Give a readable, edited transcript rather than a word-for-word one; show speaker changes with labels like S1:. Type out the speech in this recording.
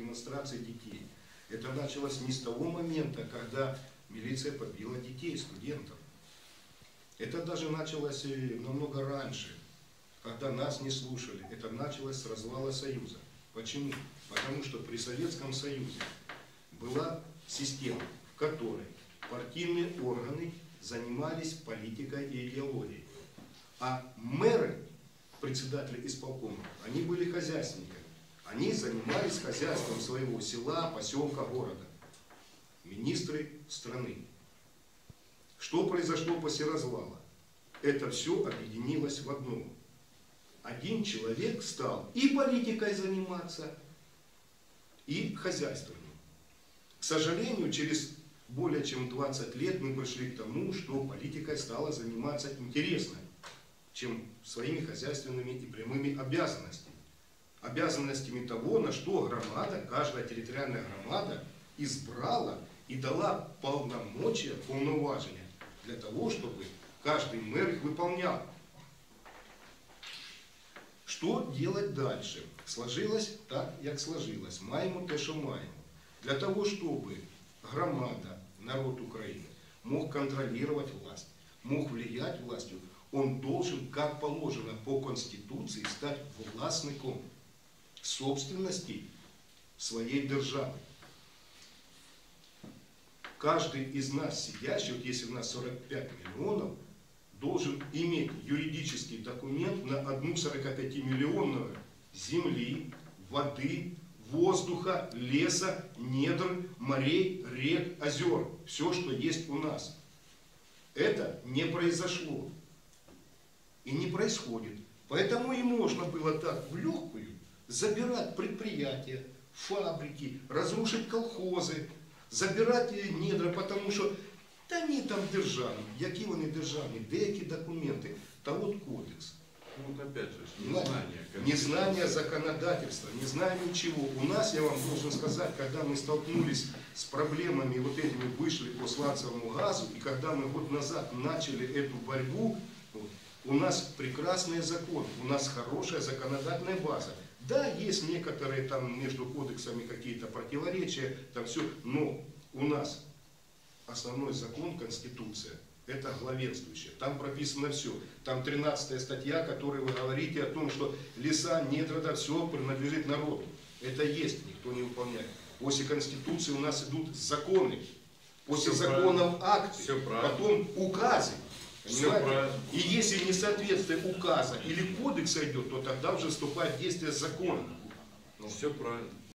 S1: демонстрации детей. Это началось не с того момента, когда милиция побила детей, студентов. Это даже началось намного раньше, когда нас не слушали. Это началось с развала Союза. Почему? Потому что при Советском Союзе была система, в которой партийные органы занимались политикой и идеологией. А мэры, председатели исполкомов, они были хозяйственниками. Они занимались хозяйством своего села, поселка, города. Министры страны. Что произошло после развала? Это все объединилось в одно. Один человек стал и политикой заниматься, и хозяйством. К сожалению, через более чем 20 лет мы пришли к тому, что политикой стала заниматься интересно, чем своими хозяйственными и прямыми обязанностями. Обязанностями того, на что громада, каждая территориальная громада избрала и дала полномочия, полноважения для того, чтобы каждый мэр их выполнял. Что делать дальше? Сложилось так, как сложилось. Маємо те, що маємо. Для того, чтобы громада, народ Украины мог контролировать власть, мог влиять властью, он должен, как положено по Конституции, стать властником собственности своей державы. Каждый из нас сидящих, вот если у нас 45 миллионов, должен иметь юридический документ на одну 45-миллионную земли, воды, воздуха, леса, недр, морей, рек, озер. Все, что есть у нас. Это не произошло. И не происходит. Поэтому и можно было так в легкую забирать предприятия, фабрики, разрушить колхозы, забирать недра, потому что та ні там державні. Які вони державні? Деякі документи. Та от кодекс.
S2: Ну, опять же, незнание.
S1: Незнание законодательства, не знаем ничего. У нас, я вам должен сказать, когда мы столкнулись с проблемами вот этими, вышли по сланцевому газу, и когда мы год назад начали эту борьбу, у нас прекрасные законы, у нас хорошая законодательная база. Да, есть некоторые там между кодексами какие-то противоречия, там все, но у нас основной закон, Конституция, это главенствующее. Там прописано все. Там 13 статья, которой вы говорите о том, что леса, недра, все принадлежит народу. Это есть, никто не выполняет. После Конституции у нас идут законы. После
S2: все
S1: законов акты, потом указы. И если несоответствие указа или кодекса идет, то тогда уже вступает в действие закон.
S2: Все правильно.